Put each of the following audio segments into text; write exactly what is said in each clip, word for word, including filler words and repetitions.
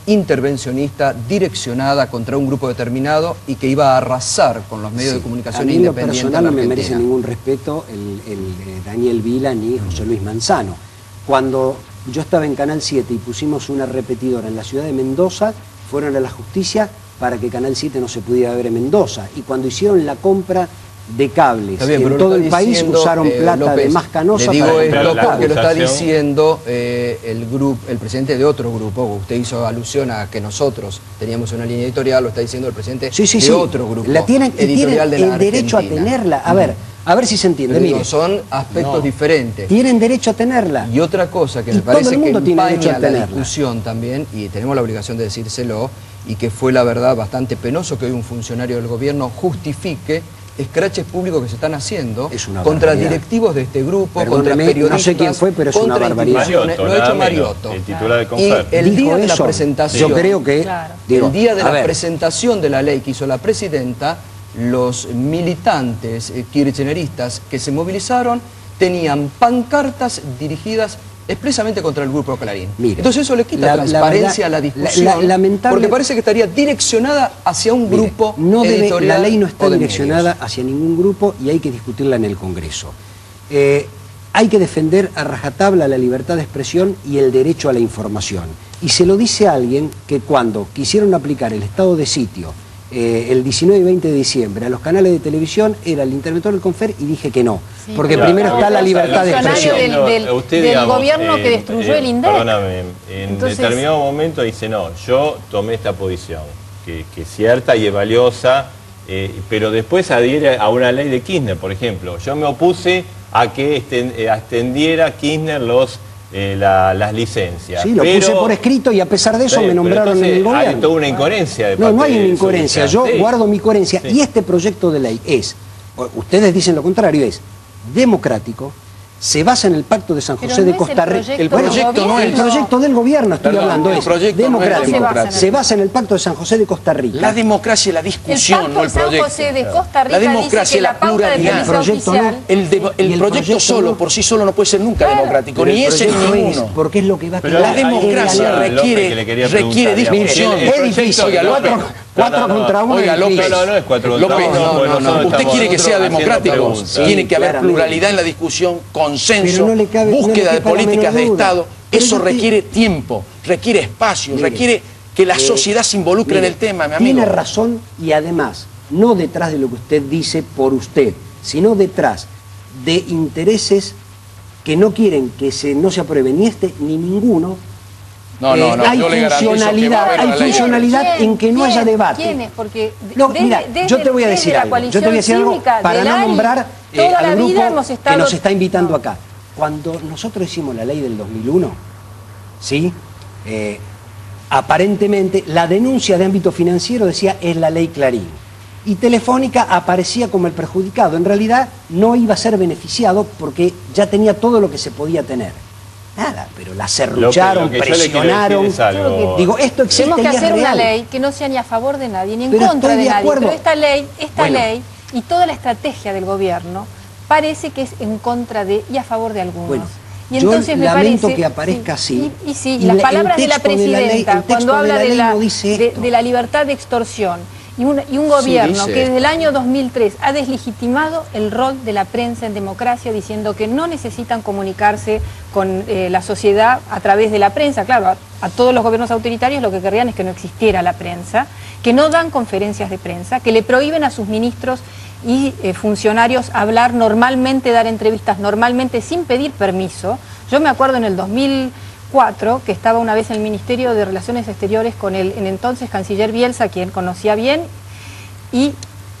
intervencionista, direccionada contra un grupo determinado y que iba a arrasar con los medios sí, de comunicación a mí independientes. En lo personal no me merece ningún respeto el, el eh, Daniel Vila ni José Luis Manzano. Cuando yo estaba en Canal siete y pusimos una repetidora en la ciudad de Mendoza, fueron a la justicia para que Canal siete no se pudiera ver en Mendoza. Y cuando hicieron la compra de cables bien, en todo el país diciendo, usaron eh, plata López, de más canosa le digo para esto comprar porque lo está diciendo eh, el grupo, el presidente de otro grupo. Usted hizo alusión a que nosotros teníamos una línea editorial, lo está diciendo el presidente sí, sí, de sí. otro grupo la tienen, editorial tienen de la el derecho Argentina. a tenerla. A ver, a ver si se entiende. Digo, mire, son aspectos no, diferentes. Tienen derecho a tenerla. Y otra cosa que y me parece que empaña la discusión también, y tenemos la obligación de decírselo, y que fue la verdad bastante penoso que hoy un funcionario del gobierno justifique escraches públicos que se están haciendo contra barbaridad. directivos de este grupo, Perdóneme, contra periodistas. No sé quién fue, pero es una barbaridad. Mariotto, lo ha hecho Mariotto. El titular de Confer. Y el Dijo día de la eso. presentación, yo creo que, claro. digo, el día de la ver. presentación de la ley que hizo la presidenta, los militantes eh, kirchneristas que se movilizaron tenían pancartas dirigidas expresamente contra el grupo Clarín. Mire, entonces eso le quita la, transparencia la verdad, a la discusión, la, la, lamentable, porque parece que estaría direccionada hacia un mire, grupo no debe, editorial. La ley no está direccionada medios. hacia ningún grupo y hay que discutirla en el Congreso. Eh, hay que defender a rajatabla la libertad de expresión y el derecho a la información. Y se lo dice a alguien que cuando quisieron aplicar el estado de sitio Eh, el diecinueve y veinte de diciembre a los canales de televisión, era el interventor del Confer y dije que no, sí, porque claro, primero está la libertad de expresión. Del, del, Usted, del digamos, gobierno eh, que destruyó eh, el INDEC. Perdóname, en Entonces, determinado momento dice, no, yo tomé esta posición, que, que es cierta y es valiosa, eh, pero después adhiere a una ley de Kirchner, por ejemplo. Yo me opuse a que extendiera Kirchner los... Eh, la, las licencias. Sí, lo pero, puse por escrito y a pesar de eso sí, me nombraron en el gobierno. Hay toda una incoherencia de No, parte no hay una de incoherencia. Yo sí. guardo mi coherencia. Sí. Y este proyecto de ley es, ustedes dicen lo contrario, es democrático, se basa en el Pacto de San José Pero no de Costa Rica. El proyecto, bueno, no el proyecto del gobierno, estoy Perdón, hablando, el es proyecto democrático. no es democrático. Se basa en el Pacto de San José de Costa Rica. La democracia y la discusión, el no el Pacto de proyecto. San José de Costa Rica la democracia dice que y la la pauta de pluralidad. El proyecto no. El, de, el, el proyecto, proyecto solo, no. por sí solo, no puede ser nunca Claro. democrático, Pero ni el ese ni proyecto ninguno. es, porque es lo que va a Pero la democracia requiere, requiere discusión. Es difícil. Oiga, López, Cuatro contra uno. Oiga, López, no, no es cuatro contra López, uno, no, pues no, no, nosotros usted estamos quiere que sea haciendo democrático, preguntas. tiene que haber Claramente. pluralidad en la discusión, consenso, Pero no le cabe- no le búsqueda de quepa la políticas de menor duda. Estado. Pero Eso yo te- requiere tiempo, requiere espacio, Mire, requiere que la eh, sociedad se involucre mire, en el tema, mi amigo. Tiene razón y además, no detrás de lo que usted dice por usted, sino detrás de intereses que no quieren que se, no se apruebe ni este ni ninguno. No, no, no, Eh, hay yo le garantizo que va a funcionalidad, haber hay una ley. funcionalidad ¿Quién? en que no haya ¿Quién? debate. ¿Quién es? Porque No, desde- mira, desde- yo te voy a desde decir la algo. Yo te voy a coalición decir algo cívica para del no A R I, nombrar eh, toda al la grupo vida hemos que estado... nos está invitando No. acá. Cuando nosotros hicimos la ley del dos mil uno, ¿sí? Eh, aparentemente la denuncia de ámbito financiero decía es la ley Clarín. Y Telefónica aparecía como el perjudicado. En realidad no iba a ser beneficiado porque ya tenía todo lo que se podía tener. Nada, pero la serrucharon, Lo que- lo que yo le quiero presionaron. decir es algo. Digo, esto existe Tenemos que y es hacer una real. ley que no sea ni a favor de nadie ni en Pero contra estoy de de nadie. acuerdo. Pero esta ley, esta Bueno. ley y toda la estrategia del gobierno parece que es en contra de y a favor de algunos. Bueno, y entonces yo me lamento parece, que aparezca así. Y, y sí, Y las la- palabras el de la texto de la ley- presidenta, el texto cuando de habla la de ley la, no dice de, esto. de la libertad de extorsión y un, y un gobierno dice que esto. desde el año dos mil tres ha deslegitimado el rol de la prensa en democracia, diciendo que no necesitan comunicarse con eh, la sociedad a través de la prensa. Claro, a, a todos los gobiernos autoritarios lo que querrían es que no existiera la prensa, que no dan conferencias de prensa, que le prohíben a sus ministros y eh, funcionarios hablar normalmente, dar entrevistas normalmente sin pedir permiso. Yo me acuerdo en el dos mil cuatro que estaba una vez en el Ministerio de Relaciones Exteriores con el en entonces canciller Bielsa, quien conocía bien, y,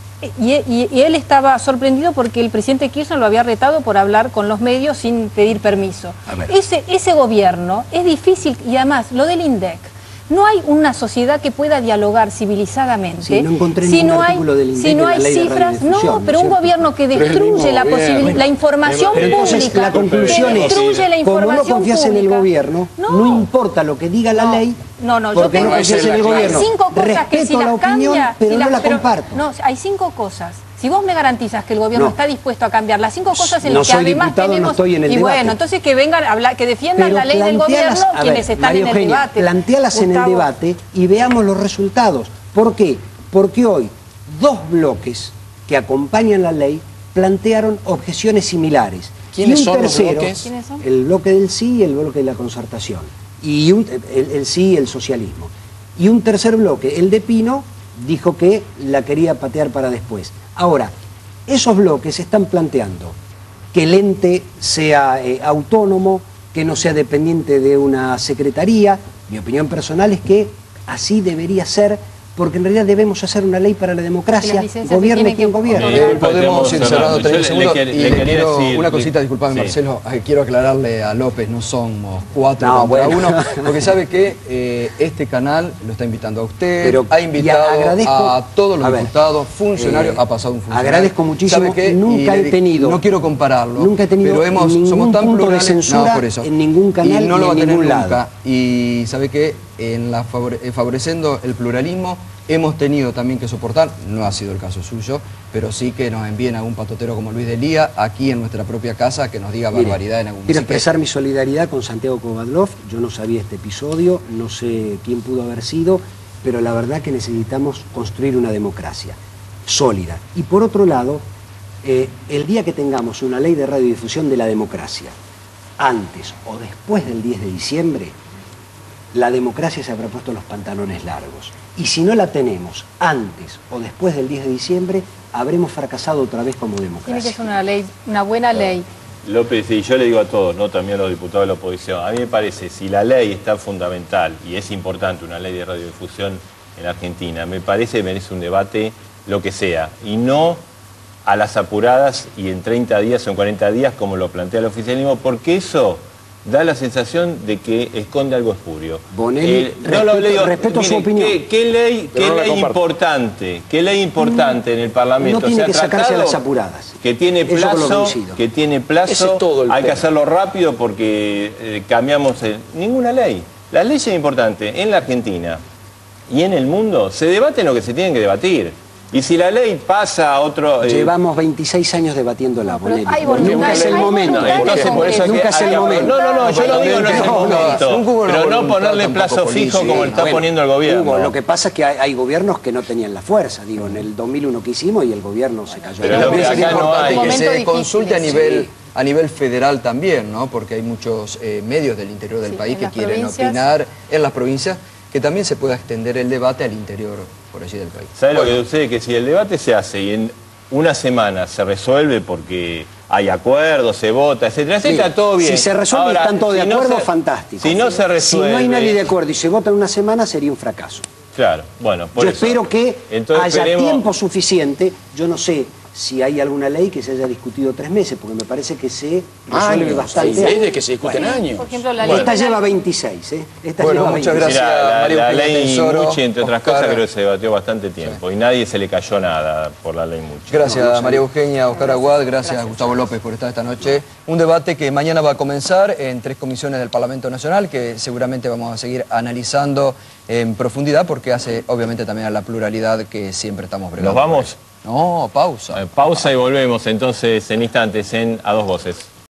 y, y- y él estaba sorprendido porque el presidente Kirchner lo había retado por hablar con los medios sin pedir permiso. A ver. Ese, ese gobierno es difícil, y además lo del INDEC, no hay una sociedad que pueda dialogar civilizadamente Sí, no encontré si ningún no hay, artículo del INDEC si no en la hay ley de cifras, radiodifusión, no, ¿no pero es un cierto? gobierno que Pero es el destruye mismo la gobierno. posibilidad, la información Pero entonces pública, la conclusión que es, destruye la como no información confías en el pública. gobierno, no, No. importa lo que diga la No, ley, no, no, yo porque tengo no confías en el hay gobierno. Hay cinco cosas que Respeto si la las opinión, cambia, pero si no las- la pero- comparto. No, hay cinco cosas. Si vos me garantizas que el gobierno No. está dispuesto a cambiar las cinco cosas en No las que soy además diputado, no tenemos... estoy en el y debate. bueno, entonces que vengan a hablar, que defiendan Pero la ley del plantéalas- gobierno a ver, quienes están María en el Eugenia, debate. plantéalas en el Gustavo. debate y veamos los resultados. ¿Por qué? Porque hoy dos bloques que acompañan la ley plantearon objeciones similares. ¿Quiénes Y un son los tercero, bloques? ¿Quiénes son? El bloque del sí y el bloque de la concertación. Y un- el, el sí y el socialismo. Y un tercer bloque, el de Pino, dijo que la quería patear para después. Ahora, esos bloques están planteando que el ente sea eh, autónomo, que no sea dependiente de una secretaría. Mi opinión personal es que así debería ser, porque en realidad debemos hacer una ley para la Y democracia, las licencias se gobierne tienen quien que- gobierne. Eh, podemos ir Yo cerrando le- treinta le segundos quer- y le le quería quiero decir- una cosita, disculpame sí. Marcelo, eh, quiero aclararle a López, no somos cuatro No, contra bueno. uno, porque sabe que eh, este canal lo está invitando a usted, Pero- ha y invitado agradezco- a todos los a ver, diputados, funcionarios, eh, ha pasado un funcionario. agradezco muchísimo, ¿Sabe qué? nunca Y le he di- tenido- no quiero compararlo, nunca he tenido pero hemos, ningún somos tan punto de plurales, censura no, por eso. en ningún canal y no ni lo va a en tener ningún nunca. lado. Y sabe que en la favore- eh, favoreciendo el pluralismo hemos tenido también que soportar, no ha sido el caso suyo, pero sí que nos envíen a un patotero como Luis de Lía aquí en nuestra propia casa que nos diga Mire, barbaridad en algún quiero Así que- expresar mi solidaridad con Santiago Kovadlov. Yo no sabía este episodio, no sé quién pudo haber sido, pero la verdad que necesitamos construir una democracia sólida. Y por otro lado, eh, el día que tengamos una ley de radiodifusión de la democracia, antes o después del diez de diciembre, la democracia se habrá puesto los pantalones largos. Y si no la tenemos antes o después del diez de diciembre, habremos fracasado otra vez como Tiene que democracia. ser una ley, una buena ley. López, y yo le digo a todos, no también a los diputados de la oposición, a mí me parece, si la ley está fundamental y es importante una ley de radiodifusión en Argentina, me parece que merece un debate lo que sea, y no a las apuradas y en treinta días o en cuarenta días como lo plantea el oficialismo, porque eso da la sensación de que esconde algo espurio. Bonelli, respeto- respeto su opinión. ¿Qué, qué ley, Pero qué no la ley comparto. importante, qué ley importante en el Parlamento No tiene se ha que sacarse a tratado? las apuradas. Que tiene Eso lo plazo, coincido. que tiene plazo, Ese es todo el hay que tema. hacerlo rápido porque eh, cambiamos el- ninguna ley. Las leyes importantes en la Argentina y en el mundo se debaten lo que se tienen que debatir. Y si la ley pasa a otro... eh, Llevamos veintiséis años debatiéndola, Pero Bonelli. hay voluntad, Nunca es el hay momento. voluntad de entonces por eso hay que- Nunca es hay el que- momento. No, no, no, yo lo digo, no es el No, momento. nunca hubo una Pero no voluntad ponerle tampoco plazo fijo política. como le está Bueno, poniendo el gobierno. Hugo, lo que pasa es que hay, hay gobiernos que no tenían la fuerza. Digo, en el dos mil uno que hicimos y el gobierno se cayó. Pero de la lo que También mesa. sería acá no importante hay. que Momento se difícil, consulte a sí. nivel, a nivel federal también, ¿no? Porque hay muchos eh, medios del interior del Sí, país en que las quieren provincias. opinar en las provincias, que también se pueda extender el debate al interior, por allí del país. ¿Sabe Bueno, lo que sucede? Que si el debate se hace y en una semana se resuelve porque hay acuerdos, se vota, etcétera, etcétera, Sí, todo bien. Si se resuelve y Ahora, están todos de si no acuerdo, se- fantástico. Si no se resuelve... Si no hay nadie de acuerdo y se vota en una semana, sería un fracaso. Claro, bueno, por Yo eso. espero que Entonces haya esperemos- tiempo suficiente. Yo no sé si hay alguna ley que se haya discutido tres meses, porque me parece que se resuelve Años, bastante. hay leyes que se discuten años. Por ejemplo, la Bueno. Esta ley lleva veintiséis, ¿eh? Esta Bueno, lleva muchas veintiséis. gracias. Mira, la, María la Eugenia ley Tensoro, Muchi, entre otras Oscar. cosas, creo que se debatió bastante tiempo y nadie se le cayó nada por la ley Muchi. Gracias María Eugenia, Oscar Aguad, gracias Gustavo López por estar esta noche. Un debate que mañana va a comenzar en tres comisiones del Parlamento Nacional que seguramente vamos a seguir analizando en profundidad porque hace obviamente también a la pluralidad que siempre estamos bregando. ¿Nos vamos? No, pausa. Eh, pausa y volvemos entonces en instantes en A Dos Voces.